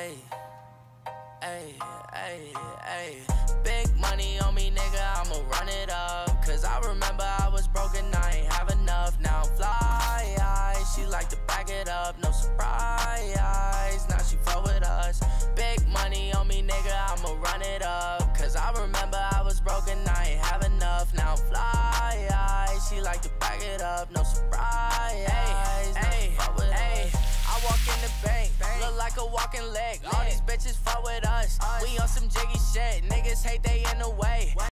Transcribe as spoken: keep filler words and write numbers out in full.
Ayy, ayy, ayy, ayy. Big money on me, nigga, I'ma run it up. Cause I remember I was broken, I ain't have enough. Now I'm fly, she like to back it up, no surprise. Now she fuck with us. Big money on me, nigga, I'ma run it up. Cause I remember I was broken, I ain't have enough. Now I'm fly, she like to back it up, no surprise. Ay, ay, ay. I walk in the bank, look like a walking leg. All these bitches fuck with us, we on some jiggy shit. Niggas hate they in the way.